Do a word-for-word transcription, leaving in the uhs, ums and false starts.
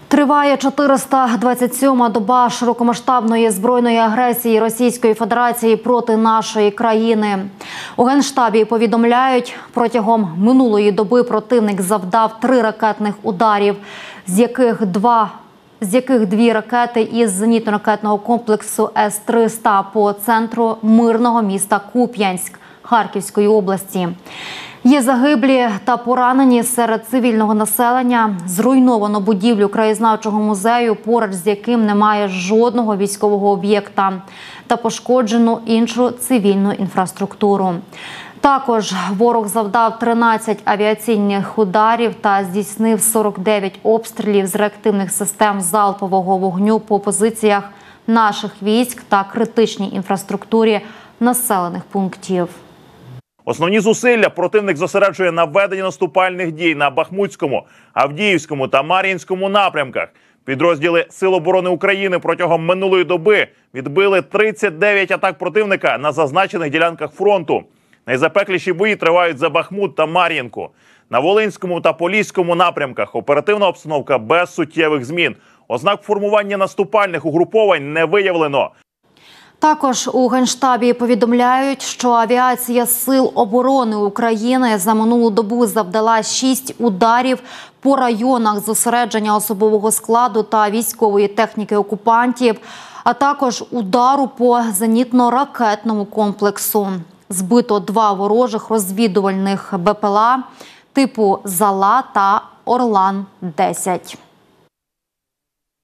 Триває чотириста двадцять сьома доба широкомасштабної збройної агресії Російської Федерації проти нашої країни. У Генштабі повідомляють, протягом минулої доби противник завдав три ракетних ударів, з яких два з яких дві ракети із зенітно-ракетного комплексу С триста по центру мирного міста Куп'янськ Харківської області. Є загиблі та поранені серед цивільного населення. Зруйновано будівлю краєзнавчого музею, поруч з яким немає жодного військового об'єкта, та пошкоджено іншу цивільну інфраструктуру. Також ворог завдав тринадцять авіаційних ударів та здійснив сорок дев'ять обстрілів з реактивних систем залпового вогню по позиціях наших військ та критичній інфраструктурі населених пунктів. Основні зусилля противник зосереджує на веденні наступальних дій на Бахмутському, Авдіївському та Мар'їнському напрямках. Підрозділи Сил оборони України протягом минулої доби відбили тридцять дев'ять атак противника на зазначених ділянках фронту. Найзапекліші бої тривають за Бахмут та Мар'їнку. На Волинському та Поліському напрямках оперативна обстановка без суттєвих змін. Ознак формування наступальних угруповань не виявлено. Також у Генштабі повідомляють, що авіація Сил оборони України за минулу добу завдала шість ударів по районах зосередження особового складу та військової техніки окупантів, а також удару по зенітно-ракетному комплексу. Збито два ворожих розвідувальних БПЛА типу «Зала» та «Орлан-десять».